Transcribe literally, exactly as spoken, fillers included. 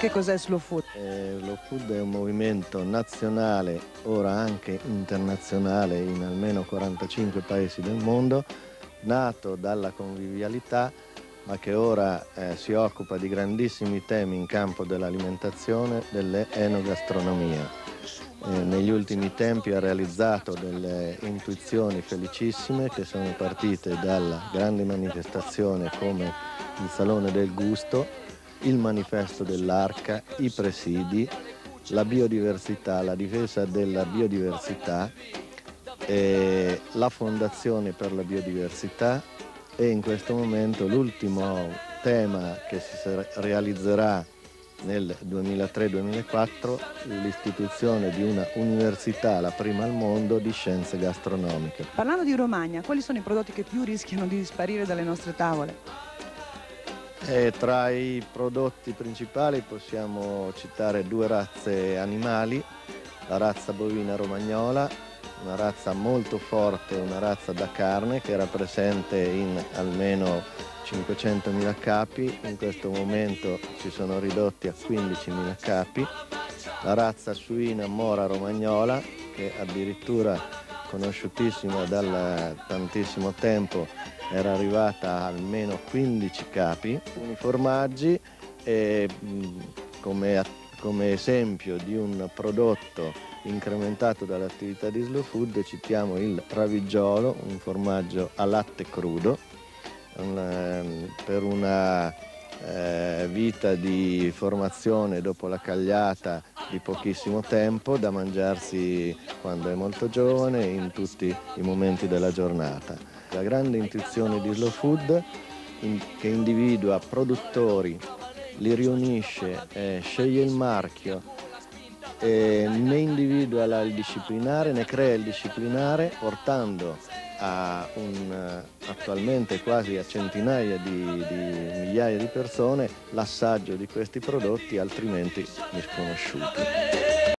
Che cos'è Slow Food? Eh, Slow Food è un movimento nazionale, ora anche internazionale, in almeno quarantacinque paesi del mondo, nato dalla convivialità, ma che ora eh, si occupa di grandissimi temi in campo dell'alimentazione, dell'enogastronomia. Eh, negli ultimi tempi ha realizzato delle intuizioni felicissime che sono partite dalla grande manifestazione come il Salone del Gusto, il Manifesto dell'Arca, i presidi, la biodiversità, la difesa della biodiversità, eh, la Fondazione per la Biodiversità e in questo momento l'ultimo tema che si realizzerà nel duemilatré duemilaquattro, l'istituzione di una università, la prima al mondo, di scienze gastronomiche. Parlando di Romagna, quali sono i prodotti che più rischiano di sparire dalle nostre tavole? E tra i prodotti principali possiamo citare due razze animali, la razza bovina romagnola, una razza molto forte, una razza da carne che era presente in almeno cinquecentomila capi, in questo momento ci sono ridotti a quindicimila capi, la razza suina mora romagnola che addirittura conosciutissima da tantissimo tempo era arrivata a almeno quindici capi. I formaggi e, come, come esempio di un prodotto incrementato dall'attività di Slow Food citiamo il raviggiolo, un formaggio a latte crudo, un, per una eh, vita di formazione dopo la cagliata di pochissimo tempo, da mangiarsi quando è molto giovane in tutti i momenti della giornata. La grande intuizione di Slow Food in, che individua produttori, li riunisce, eh, sceglie il marchio, eh, ne individua il disciplinare, ne crea il disciplinare, portando a un, attualmente quasi a centinaia di, di migliaia di persone l'assaggio di questi prodotti altrimenti misconosciuti.